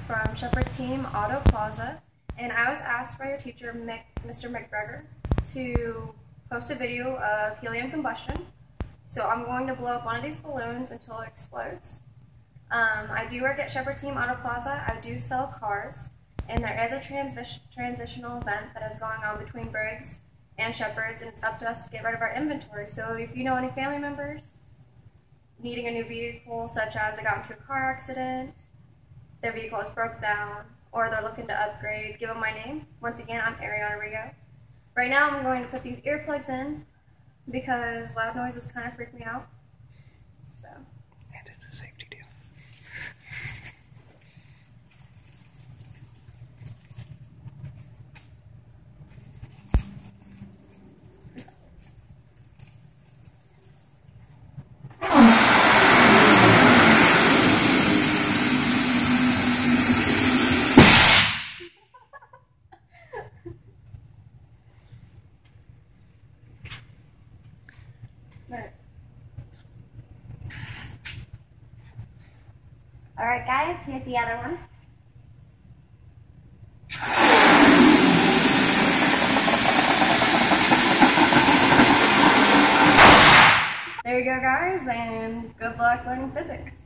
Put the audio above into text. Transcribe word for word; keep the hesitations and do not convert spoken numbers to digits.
from Shepherd Team Auto Plaza, and I was asked by your teacher, Mick, Mister McGregor, to post a video of helium combustion. So I'm going to blow up one of these balloons until it explodes. Um, I do work at Shepherd Team Auto Plaza. I do sell cars, and there is a transi transitional event that is going on between Briggs and Shepherd's, and it's up to us to get rid of our inventory. So if you know any family members needing a new vehicle, such as they got into a car accident, their vehicle is broke down, or they're looking to upgrade, give them my name. Once again, I'm Ariana Rigo. Right now I'm going to put these earplugs in because loud noises kind of freak me out. So. And it's a safety deal. Alright guys, here's the other one. There you go guys, and good luck learning physics.